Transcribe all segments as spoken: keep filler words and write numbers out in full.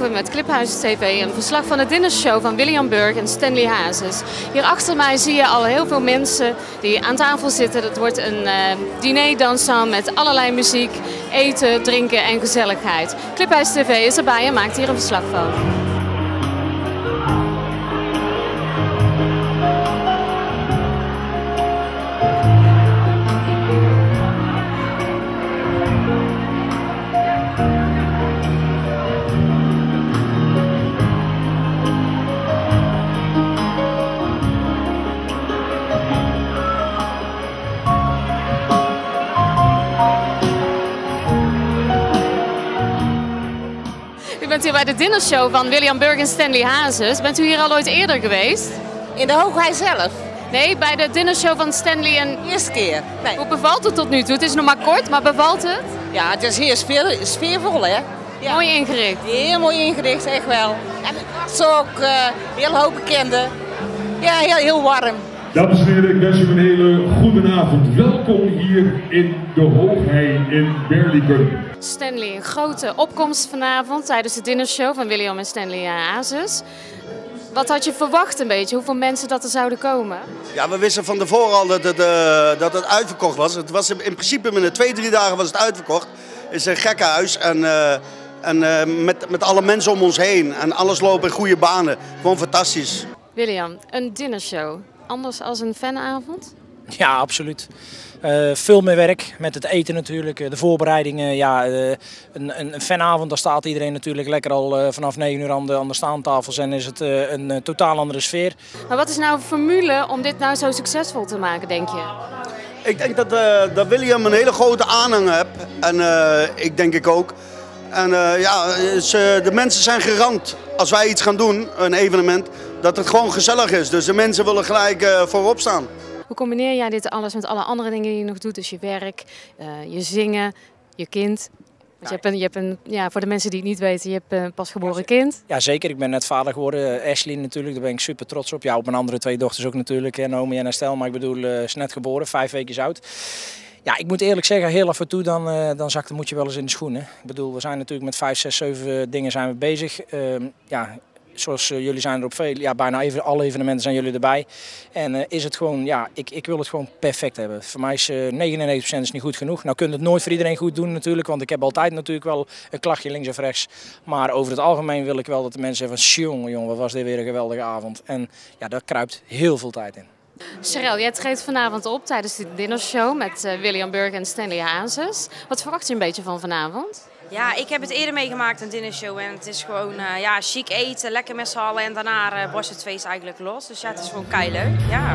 maken we met Cliphuis T V een verslag van de dinnershow van William Burg en Stanley Hazes. Hier achter mij zie je al heel veel mensen die aan tafel zitten. Het wordt een uh, diner dansant met allerlei muziek, eten, drinken en gezelligheid. Cliphuis T V is erbij en maakt hier een verslag van. U bent hier bij de dinnershow van William Burg en Stanley Hazes. Bent u hier al ooit eerder geweest? In de Hoogwij zelf? Nee, bij de dinnershow van Stanley en... Eerste keer. Nee. Hoe bevalt het tot nu toe? Het is nog maar kort, maar bevalt het? Ja, het is heel sfeer, sfeervol, hè? Ja. Mooi ingericht. Heel mooi ingericht, echt wel. En het was ook uh, heel hoop bekenden. Ja, heel, heel warm. Dames en heren, ik wens u een hele goede avond. Welkom hier in de Hoogwij in Berlikum. Stanley, een grote opkomst vanavond tijdens de dinnershow van William en Stanley Hazes. Wat had je verwacht een beetje? Hoeveel mensen dat er zouden komen? Ja, we wisten van tevoren al dat het, uh, dat het uitverkocht was. Het was in principe binnen twee, drie dagen was het uitverkocht. Het is een gekkenhuis en, uh, en uh, met, met alle mensen om ons heen. En alles loopt in goede banen. Gewoon fantastisch. William, een dinnershow. Anders als een fanavond? Ja, absoluut. Uh, veel meer werk met het eten natuurlijk, uh, de voorbereidingen. Ja, uh, een, een, een fanavond, daar staat iedereen natuurlijk lekker al uh, vanaf negen uur aan de, aan de staantafels en is het uh, een uh, totaal andere sfeer. Maar wat is nou de formule om dit nou zo succesvol te maken, denk je? Ik denk dat, uh, dat William een hele grote aanhang heeft en uh, ik denk ik ook. En uh, ja, ze, de mensen zijn gerand als wij iets gaan doen, een evenement, dat het gewoon gezellig is. Dus de mensen willen gelijk uh, voorop staan. Hoe combineer jij dit alles met alle andere dingen die je nog doet? Dus je werk, uh, je zingen, je kind. Want je hebt een, je hebt een, ja, voor de mensen die het niet weten, je hebt een pasgeboren kind. Ja, zeker. Ik ben net vader geworden. Ashley natuurlijk, daar ben ik super trots op. Ja, op mijn andere twee dochters ook natuurlijk, Naomi en Estelle. Maar ik bedoel, uh, is net geboren, vijf weken oud. Ja, ik moet eerlijk zeggen, heel af en toe dan, uh, dan zakt de moedje wel eens in de schoenen. Ik bedoel, we zijn natuurlijk met vijf, zes, zeven dingen zijn we bezig. Uh, ja, Zoals uh, jullie zijn er op veel, ja, bijna even, alle evenementen zijn jullie erbij. En uh, is het gewoon, ja, ik, ik wil het gewoon perfect hebben. Voor mij is uh, negenennegentig procent is niet goed genoeg. Nou kun je het nooit voor iedereen goed doen natuurlijk, want ik heb altijd natuurlijk wel een klachtje links of rechts. Maar over het algemeen wil ik wel dat de mensen zeggen van, jongen, jongen, wat was dit weer een geweldige avond. En ja, daar kruipt heel veel tijd in. Cheryl, jij treedt vanavond op tijdens de dinnershow met uh, William Burg en Stanley Hazes. Wat verwacht je een beetje van vanavond? Ja, ik heb het eerder meegemaakt, een dinnershow. En het is gewoon uh, ja, chic eten, lekker met z'n allen. En daarna uh, barst het feest eigenlijk los. Dus ja, het is gewoon keileuk. Ja.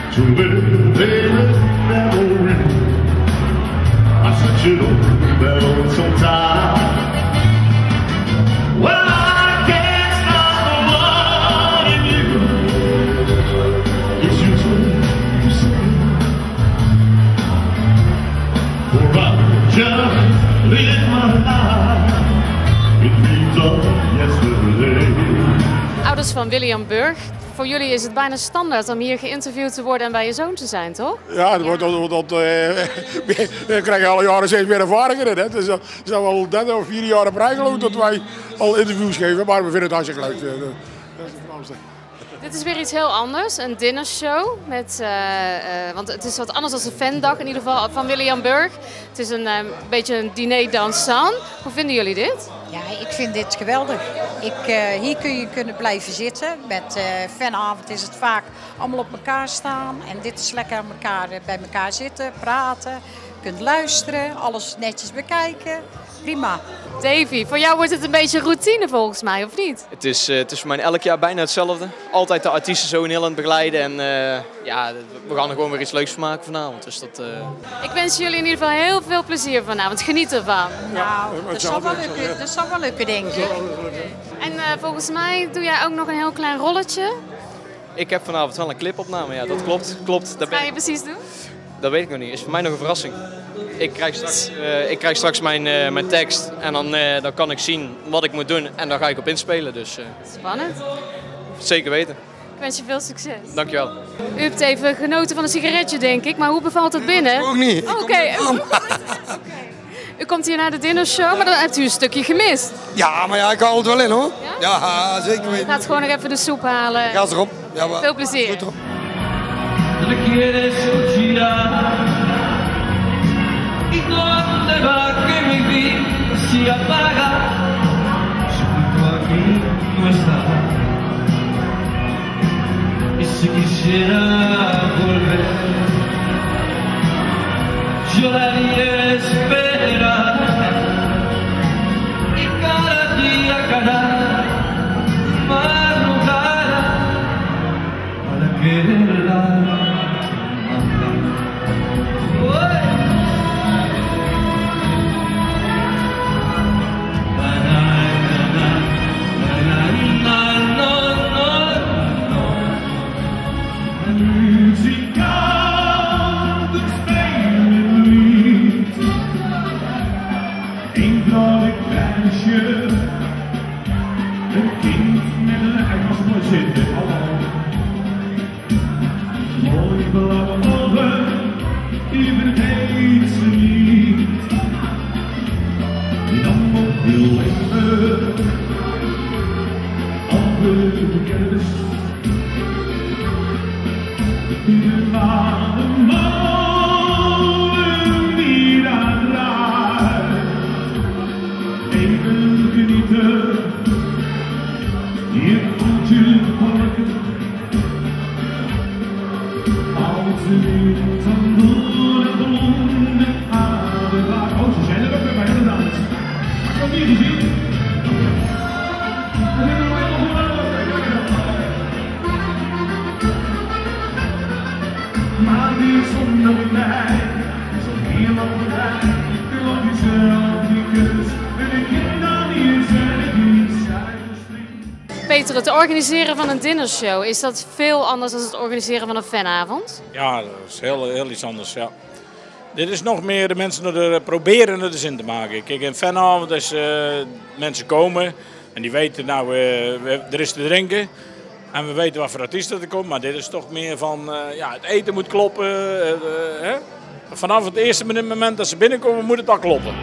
Ouders van William Burg, voor jullie is het bijna standaard om hier geïnterviewd te worden en bij je zoon te zijn, toch? Ja, dat, wordt, dat, dat, uh, we krijgen alle jaren steeds meer ervaring in. Het is, zijn wel derde of vierde jaar op rij geloof dat wij al interviews geven, maar we vinden het hartstikke leuk. Dat is het voornaamste. Dit is weer iets heel anders, een dinnershow. Met, uh, uh, want het is wat anders dan een fandag in ieder geval van William Burg. Het is een uh, beetje een diner dansant. Hoe vinden jullie dit? Ja, ik vind dit geweldig. Ik, uh, hier kun je kunnen blijven zitten. Met uh, fanavond is het vaak allemaal op elkaar staan. En dit is lekker aan elkaar, bij elkaar zitten, praten. Je kunt luisteren, alles netjes bekijken. Prima. Davy, voor jou wordt het een beetje routine volgens mij, of niet? Het is, uh, het is voor mij elk jaar bijna hetzelfde. Altijd de artiesten zo in Nederland begeleiden. En uh, ja, we gaan er gewoon weer iets leuks van maken vanavond. Dus dat, uh... Ik wens jullie in ieder geval heel veel plezier vanavond. Geniet ervan. Nou, dat zal wel lukken, dat zal wel lukken denk ik. En uh, volgens mij doe jij ook nog een heel klein rolletje. Ik heb vanavond wel een clipopname, ja, dat klopt. klopt. Wat ga je precies doen? Dat weet ik nog niet. Is voor mij nog een verrassing. Ik krijg straks, uh, ik krijg straks mijn, uh, mijn tekst en dan, uh, dan kan ik zien wat ik moet doen en daar ga ik op inspelen. Dus, uh, spannend. Zeker weten. Ik wens je veel succes. Dankjewel. U hebt even genoten van een sigaretje denk ik, maar hoe bevalt het binnen? Ook niet. Oké. Okay. Okay. U komt hier naar de dinnershow, maar dan hebt u een stukje gemist. Ja, maar ja, ik hou het wel in hoor. Ja, ja zeker weten. Gaat gewoon nog even de soep halen. Ga erop. Ja, maar... Veel plezier. Goed erop. Si quisiera volver, yo daría esperar y cada día cada madrugada para quererla amar. Peter, het organiseren van een dinnershow, is dat veel anders dan het organiseren van een fanavond? Ja, dat is heel, heel iets anders, ja. Dit is nog meer de mensen er proberen er de zin te maken. Kijk, een fanavond is uh, mensen komen en die weten, nou, uh, we, er is te drinken. En we weten wat voor artiesten er komt, maar dit is toch meer van, uh, ja, het eten moet kloppen. Uh, uh, hè? Vanaf het eerste moment dat ze binnenkomen moet het al kloppen.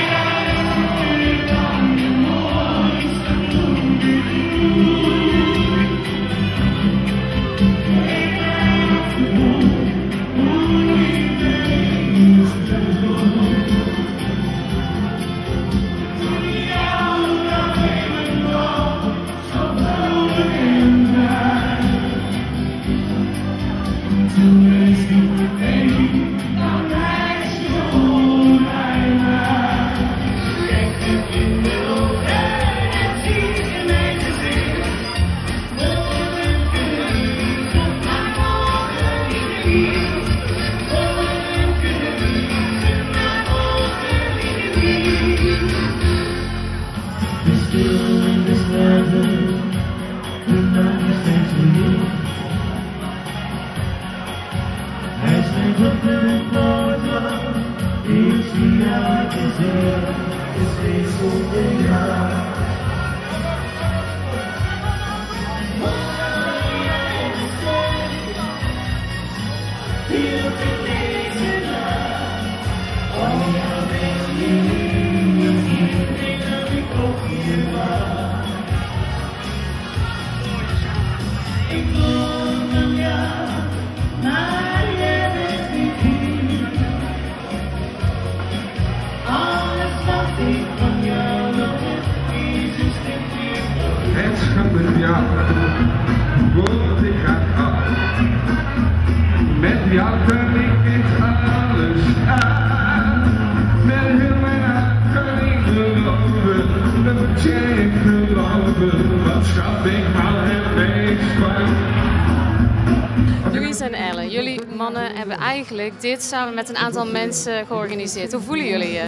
Louise en Elle, jullie mannen hebben eigenlijk dit samen met een aantal mensen georganiseerd. Hoe voelen jullie je?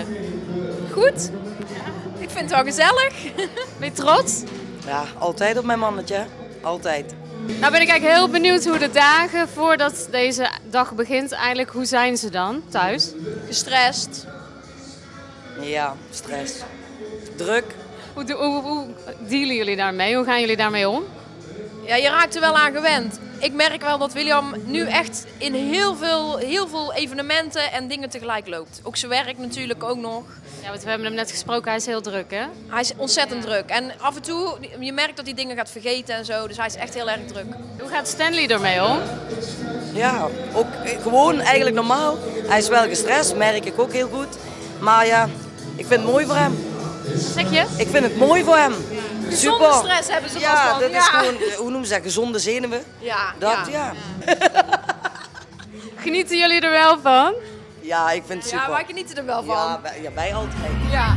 Goed. Ik vind het wel gezellig. Ben je trots? Ja, altijd op mijn mannetje. Altijd. Nou ben ik eigenlijk heel benieuwd hoe de dagen voordat deze dag begint, eigenlijk, hoe zijn ze dan thuis? Gestrest. Ja, stress. Druk. Hoe, hoe, hoe dealen jullie daarmee? Hoe gaan jullie daarmee om? Ja, je raakt er wel aan gewend. Ik merk wel dat William nu echt in heel veel, heel veel evenementen en dingen tegelijk loopt. Ook zijn werk natuurlijk ook nog. Ja, want we hebben hem net gesproken, hij is heel druk, hè? Hij is ontzettend druk. En af en toe, je merkt dat hij dingen gaat vergeten en zo. Dus hij is echt heel erg druk. Hoe gaat Stanley ermee om? Ja, ook gewoon eigenlijk normaal. Hij is wel gestrest, merk ik ook heel goed. Maar ja, ik vind het mooi voor hem. Zeg je? Ik vind het mooi voor hem. Gezonde Super. stress hebben ze Ja, van. dat Ja. is gewoon, hoe noemen ze dat, gezonde zenuwen. Ja, Dat, ja. ja. Genieten jullie er wel van? Ja, ik vind het super. Ja, wij genieten er wel van. Ja, wij, ja, wij altijd. Ja.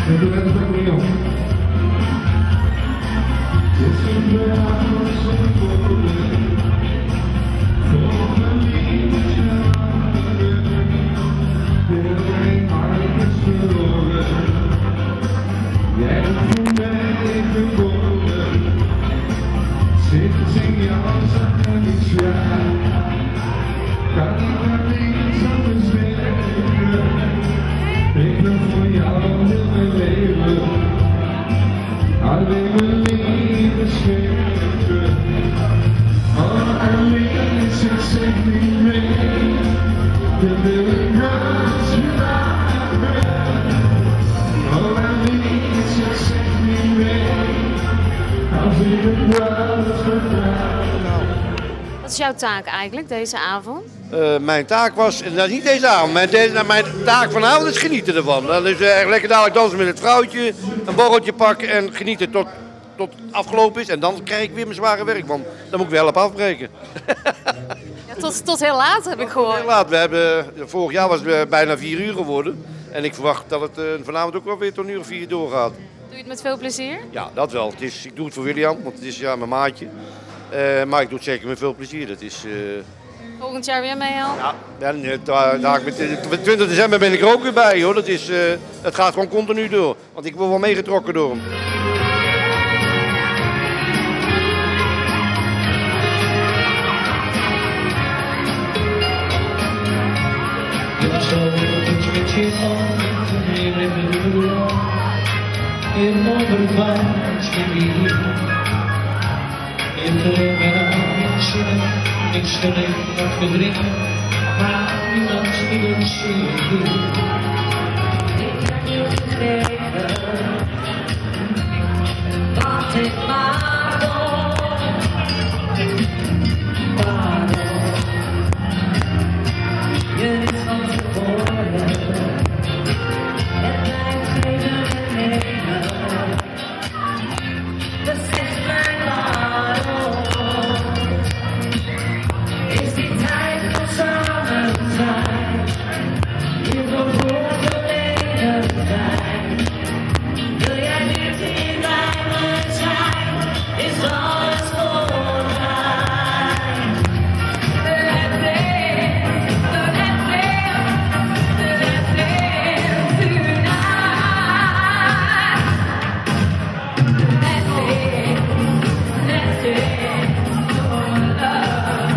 Wat is jouw taak eigenlijk deze avond? Uh, mijn taak was, dat is niet deze avond, mijn, deze, mijn taak vanavond is genieten ervan. Dat is uh, lekker dadelijk dansen met het vrouwtje, een borreltje pakken en genieten tot, tot het afgelopen is. En dan krijg ik weer mijn zware werk, want dan moet ik weer helpen afbreken. Ja, tot, tot heel laat heb ik gehoord. Heel laat. We hebben, vorig jaar was het bijna vier uur geworden. En ik verwacht dat het uh, vanavond ook wel weer tot een uur of vier doorgaat. Doe je het met veel plezier? Ja, dat wel. Het is, ik doe het voor William, want het is ja, mijn maatje. Uh, maar ik doe het zeker met veel plezier. Dat is, uh... Volgend jaar weer mee al? Ja, en, daar, daar, met twintig december ben ik er ook weer bij. Hoor. Dat is, uh, het gaat gewoon continu door. Want ik word wel meegetrokken door hem. Ik zal even wat verdringen, maar niemand wil het zien. Ik heb je gegeven, wat ik maar doe. Waarom? Je is van tevoren, het blijft geen nemen. Dat is mijn waarom. Is die tijd van samen zijn, je vervoert verleden zijn. Wil jij niet in bij me zijn, is alles voor mij. Let in, let in, let in tonight. Let in, let in, your love.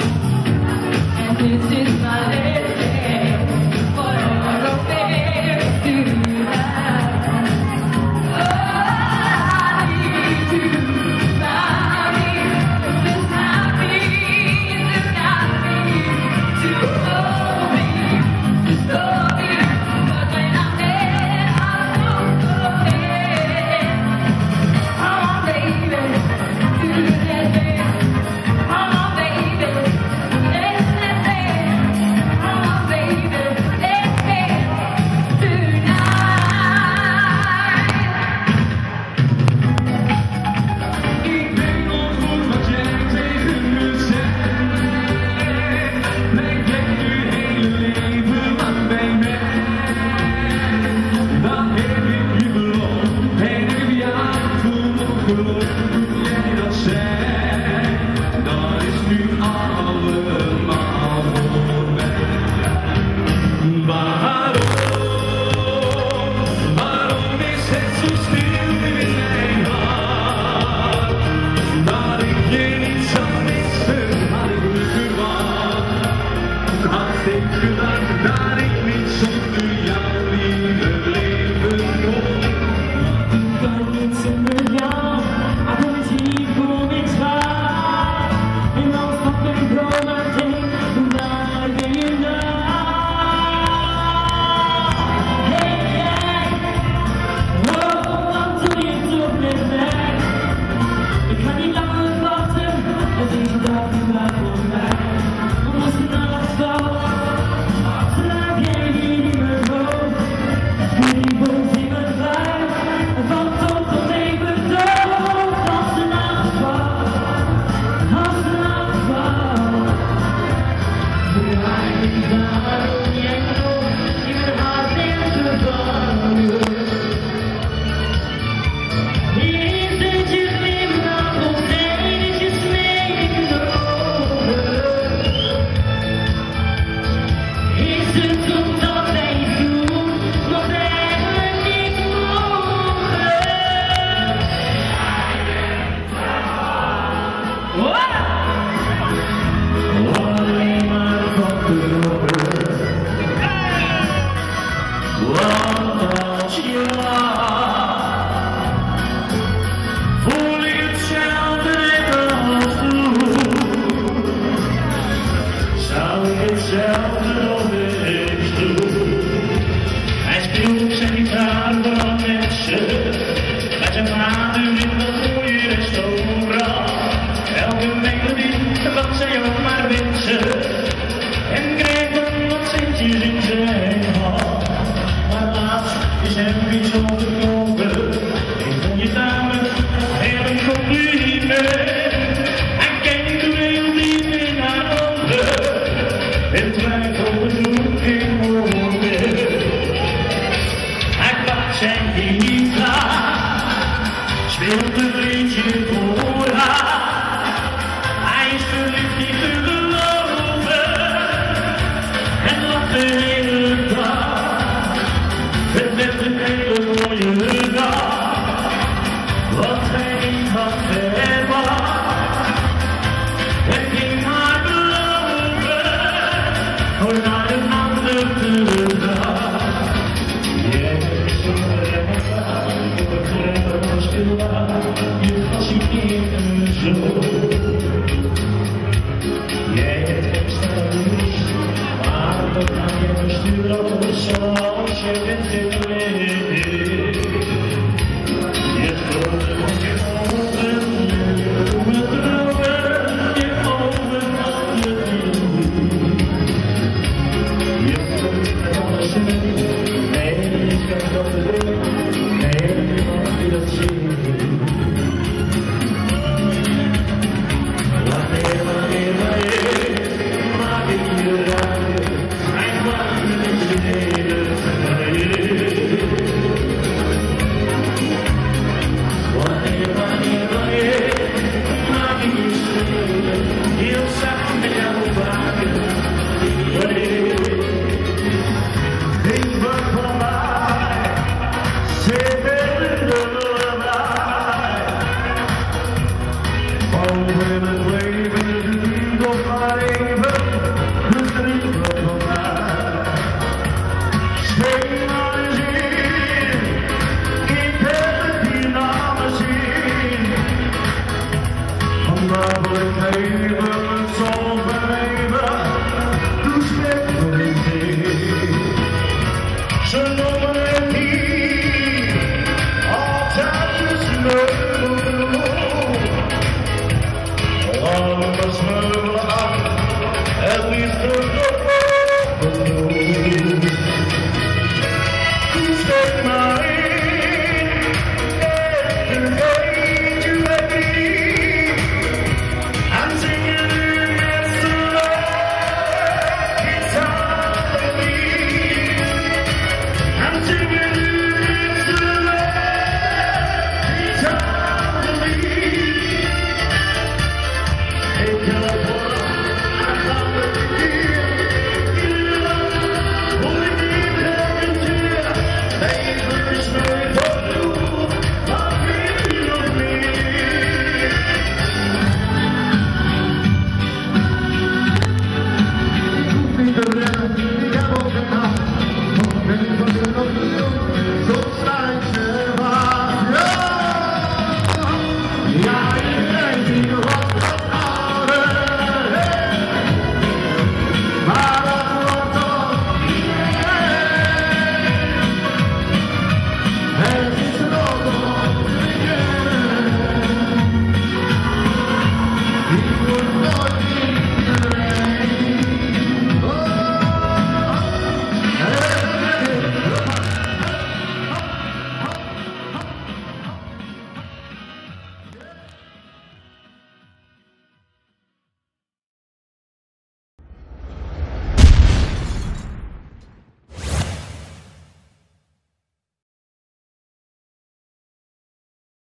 This is my living for all of this tonight. Oh, I need you, I need just not me, just not me to hold me, just hold me. But when I'm there, I'm so there. Oh, baby, do that thing. Oh, baby, let's Zonder jou, ik word hier voor niks waar. zou ik hetzelfde nog eens doen. Hij speelt op zijn gitaar voor alle mensen, met zijn vader in dat mooie restaurant. Elke melodie van zijn ook maar wensen, en krijgt dan wat centjes in zijn hand. Maar laatst is hem iets overkomen, een van je dames heel een compliment. Hij kijkt toen heel diep in haar ogen, en twijfelt bezoek in woorden. Hij pakt zijn gitaar, speelt een liedje voor haar. Hij is verliefd niet te geloven, en lacht de hele dag. Het werd een hele mooie dag, wat hij niet had verwacht. En ging haar beloven, voor naar een andere dag. Jij bent zo erg, ik begrijp het als stilbaar, je fascineert me zo. Jij hebt extra lust, maar dat kan je besturen zoals je bent geleerd. Je grote van je ogen, je dromen dromen, je ogen van je droom. Je voelt alles in, nee, ik kan dat brengen, nee, niemand die dat ziet. Wanneer, wanneer, wanneer, maak ik je raken, mijn warme is je hele vrije. Wanneer, wanneer, wanneer, maak ik je spelen, heel zacht met jou waken. Wanneer, ik word van mij, zit in de lullaby. Over het leven is nog maar even, dus drie van mij. Steek maar eens in, ik heb het hier naar me zien. Vandaag wil ik even mijn zon beleven, doe steek maar eens in. Ze noemen het hier altijd de sleutelbloem. Alles me af, het liefst nog genoeg. Steek maar in, en vergeet je het niet. En zing je nu met z'n allen, gitaar niet. En zing je nu met z'n allen, gitaar niet. Ik heb voor een ander hier, hier, hoe ik niet heb een tuur. Leven is nooit genoeg, wat wil je nog meer? Ik hoef niet te